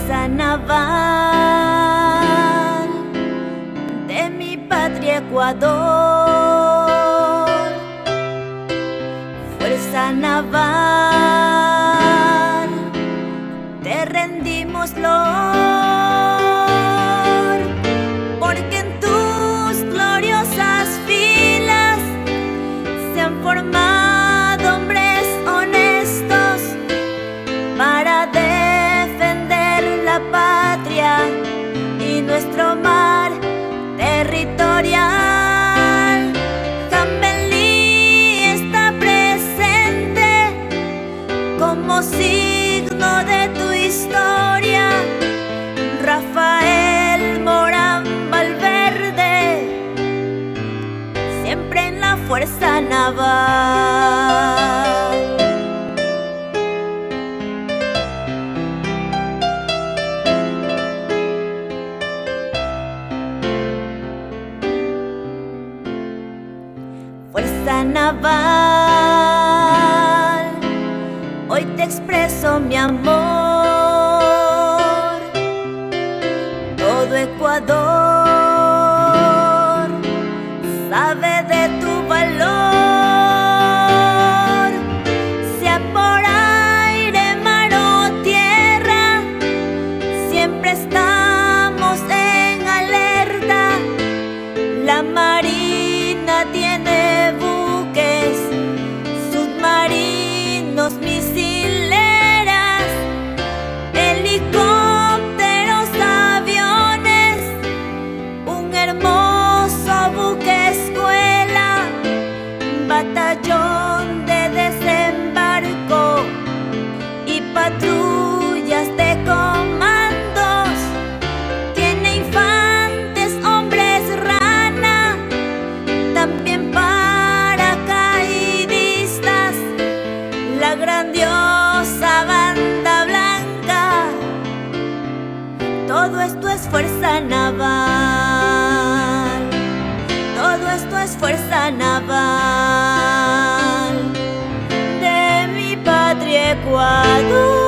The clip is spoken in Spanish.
Fuerza naval de mi patria Ecuador. Fuerza naval, te rendimos honor, porque en tus gloriosas filas se han formado hombres honestos para defender la patria y nuestro mar territorial. Jambelí está presente como signo de tu historia. Rafael Morán Valverde, siempre en la Fuerza Naval. Fuerza naval, hoy te expreso mi amor. Todo Ecuador sabe de tu valor. Sea por aire, mar o tierra, siempre estamos en alerta. La Marina tiene buques submarinos, misileras, helicópteros, aviones, un hermoso buque escuela, batallón de desembarco y patrullas de comandos. Tiene infantes, hombres rana, también paracaidistas, la grandiosa banda blanca. Todo esto es fuerza naval, todo esto es fuerza naval de mi patria Ecuador.